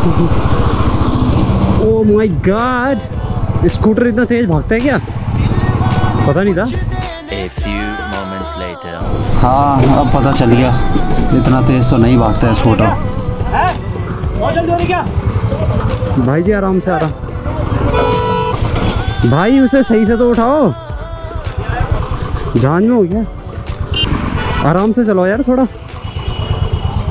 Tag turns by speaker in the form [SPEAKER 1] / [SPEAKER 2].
[SPEAKER 1] Oh my God, scooter इतना तेज भागता है क्या, पता नहीं था।
[SPEAKER 2] A few moments later.
[SPEAKER 3] हाँ अब पता चल गया, इतना तेज तो नहीं भागता है स्कूटर।
[SPEAKER 1] भाई जी आराम से आ रहा, भाई उसे सही से तो उठाओ, जान में हो गया, आराम से चलो यार थोड़ा।